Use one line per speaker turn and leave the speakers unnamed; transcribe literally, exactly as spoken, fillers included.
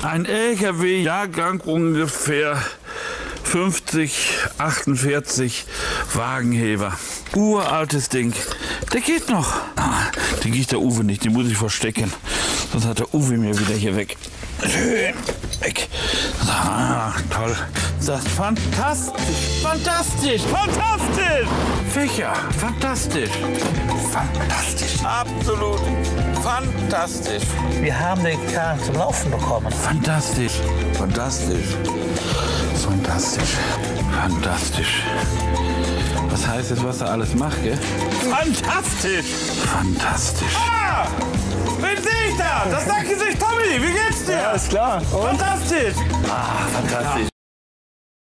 Ein L K W, Jahrgang ungefähr fünfzig, achtundvierzig, Wagenheber. Uraltes Ding. Der geht noch. Ah, den kriegt der Uwe nicht, den muss ich verstecken. Sonst hat der Uwe mir wieder hier weg. Schön weg. Ah, toll. Das ist fantastisch. Fantastisch. Fantastisch. Fächer. Fantastisch. Fantastisch. Absolut. Fantastisch.
Wir haben den Kahn zum Laufen bekommen.
Fantastisch. Fantastisch. Fantastisch. Fantastisch. Was heißt jetzt, was er alles macht, gell? Fantastisch. Fantastisch. Ah! Wen sehe ich da? Das Nackengesicht Tommy. Wie geht's dir?
Ja, ist klar. Und?
Fantastisch. Ah, fantastisch.